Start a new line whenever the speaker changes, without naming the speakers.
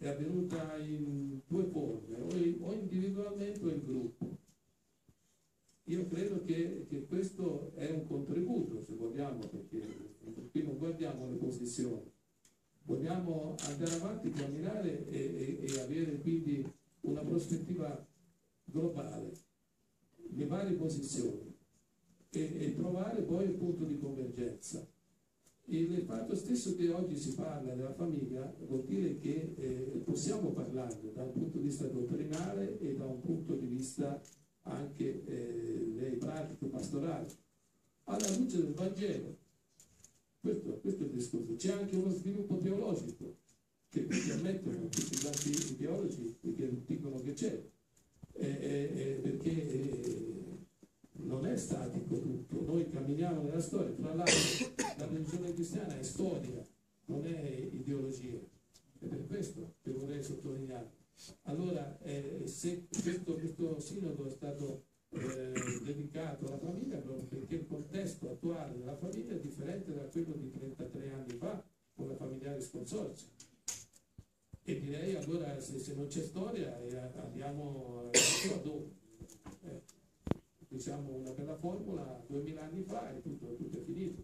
è avvenuta in due forme, o individualmente o in gruppo. Io credo che questo è un contributo, se vogliamo, perché qui non guardiamo le posizioni, vogliamo andare avanti, camminare e avere quindi una prospettiva globale, le varie posizioni e trovare poi un punto di convergenza. Il fatto stesso che oggi si parla della famiglia vuol dire che possiamo parlarne da un punto di vista dottrinale e da un punto di vista anche dei pratiche pastorali, alla luce del Vangelo. Questo è il discorso. C'è anche uno sviluppo teologico che permettono tutti quanti i teologi che dicono che c'è, perché non è statico tutto, noi camminiamo nella storia, tra l'altro la religione cristiana è storia, non è ideologia, è per questo che vorrei sottolineare. Allora, se questo sinodo è stato dedicato alla famiglia, proprio perché il contesto attuale della famiglia è differente da quello di 33 anni fa con la familiare sconsorzia. E direi allora, se non c'è storia, andiamo a dove? Diciamo una bella formula, 2000 anni fa e tutto è finito.